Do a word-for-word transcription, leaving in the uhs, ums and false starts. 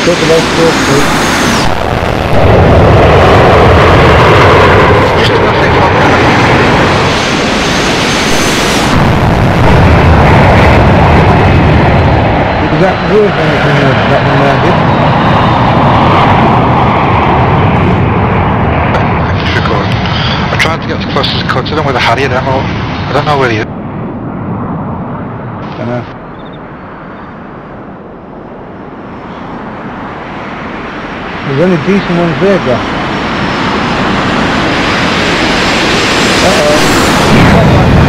Take the left course, please. Just nothing from Is that worth anything else, that one landed? It's recording. I tried to get as close as I could to them with a Harrier. I don't know, I don't know where he is. I know. There's only decent ones there, guys. Uh-oh.